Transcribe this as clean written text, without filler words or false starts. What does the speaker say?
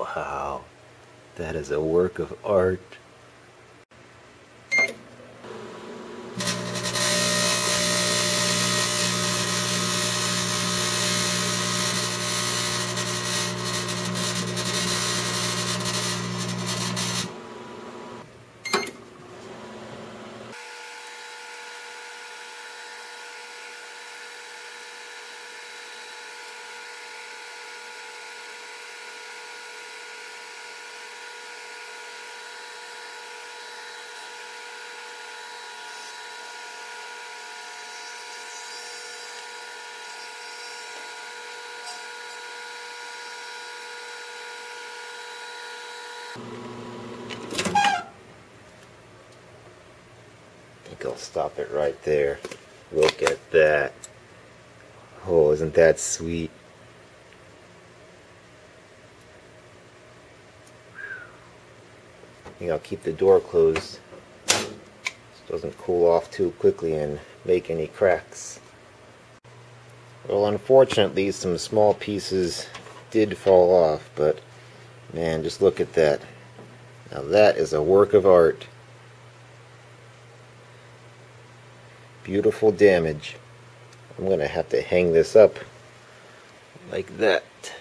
Wow, that is a work of art. I think I'll stop it right there. Look at that. Oh, isn't that sweet? I think I'll keep the door closed so it doesn't cool off too quickly and make any cracks. Well, unfortunately, some small pieces did fall off, but man, just look at that. Now that is a work of art. Beautiful damage. I'm going to have to hang this up like that.